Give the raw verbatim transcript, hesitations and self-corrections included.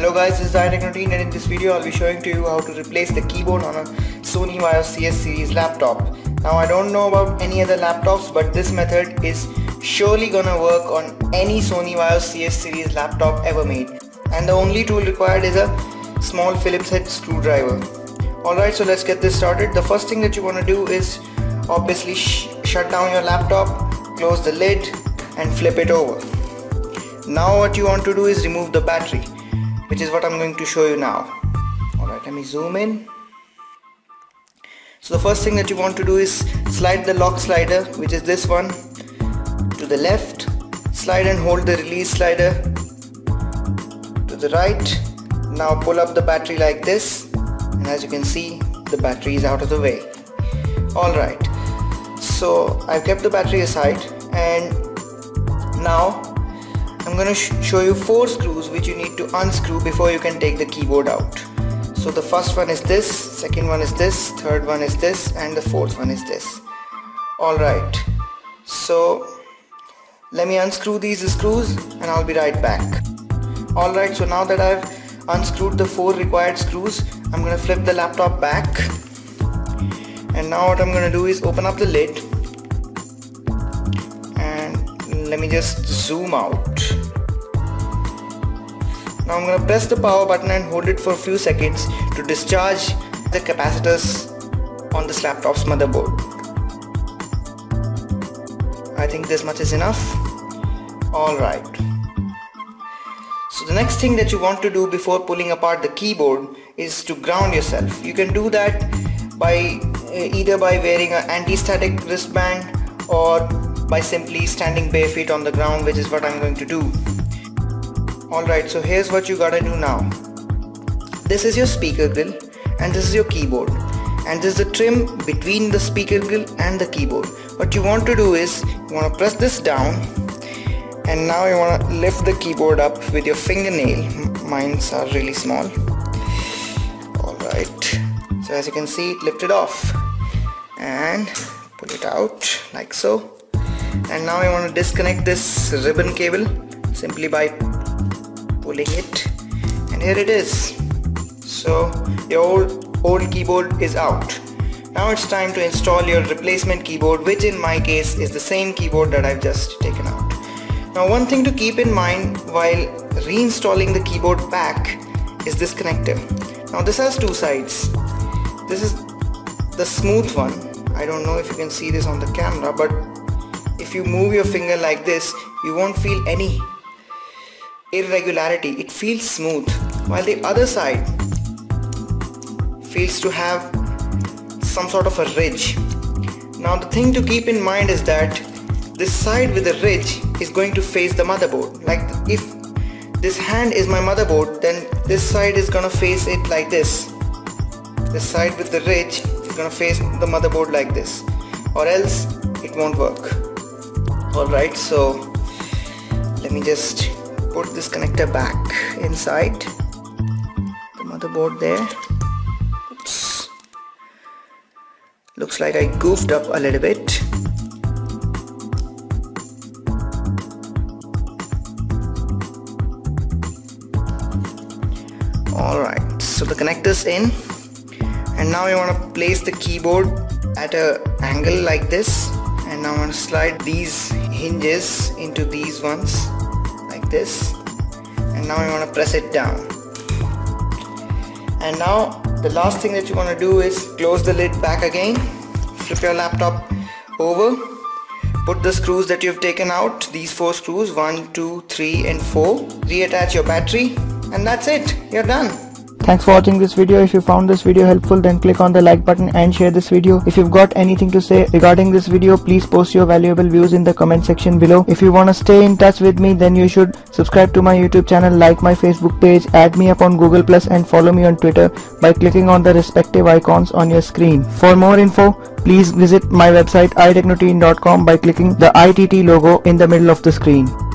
Hello guys, this is itechnoteen, and in this video I'll be showing to you how to replace the keyboard on a Sony Vaio C S Series laptop. Now I don't know about any other laptops, but this method is surely gonna work on any Sony Vaio C S Series laptop ever made. And the only tool required is a small Phillips head screwdriver. Alright, so let's get this started. The first thing that you want to do is obviously sh shut down your laptop, close the lid and flip it over. Now what you want to do is remove the battery, which is what I'm going to show you now. Alright, let me zoom in. So the first thing that you want to do is slide the lock slider, which is this one, to the left. Slide and hold the release slider to the right. Now pull up the battery like this, and as you can see, the battery is out of the way. Alright, so I've kept the battery aside, and now I'm going to sh show you four screws which you need to unscrew before you can take the keyboard out. So the first one is this, second one is this, third one is this, and the fourth one is this. Alright, so let me unscrew these screws and I'll be right back. Alright, so now that I've unscrewed the four required screws, I'm going to flip the laptop back, and now what I'm going to do is open up the lid and let me just zoom out. Now I'm going to press the power button and hold it for a few seconds to discharge the capacitors on this laptop's motherboard. I think this much is enough. Alright. So the next thing that you want to do before pulling apart the keyboard is to ground yourself. You can do that by either by wearing an anti-static wristband or by simply standing bare feet on the ground, which is what I'm going to do. Alright, so here's what you gotta do now. This is your speaker grill and this is your keyboard, and this is the trim between the speaker grill and the keyboard. What you want to do is you want to press this down, and now you want to lift the keyboard up with your fingernail. Mine's are really small. Alright, so as you can see, it lifted off, and pull it out like so. And now you want to disconnect this ribbon cable simply by pulling it, and here it is. So your old, old keyboard is out. Now it's time to install your replacement keyboard, which in my case is the same keyboard that I've just taken out. Now one thing to keep in mind while reinstalling the keyboard back is this connector. Now this has two sides. This is the smooth one. I don't know if you can see this on the camera, but if you move your finger like this, you won't feel any irregularity. It feels smooth, while the other side feels to have some sort of a ridge. Now the thing to keep in mind is that this side with the ridge is going to face the motherboard. Like if this hand is my motherboard, then this side is gonna face it like this. This side with the ridge is gonna face the motherboard like this, or else it won't work. Alright, so let me just put this connector back inside the motherboard there. Oops. Looks like I goofed up a little bit. Alright, so the connector's in, and now you want to place the keyboard at an angle like this, and now I want to slide these hinges into these ones like this, and now you want to press it down. And now the last thing that you want to do is close the lid back again, flip your laptop over, put the screws that you've taken out, these four screws, one, two, three and four, reattach your battery, and that's it, you're done. Thanks for watching this video. If you found this video helpful, then click on the like button and share this video. If you've got anything to say regarding this video, please post your valuable views in the comment section below. If you want to stay in touch with me, then you should subscribe to my YouTube channel, like my Facebook page, add me up on Google plus, and follow me on Twitter by clicking on the respective icons on your screen. For more info, please visit my website i technoteen dot com by clicking the I T T logo in the middle of the screen.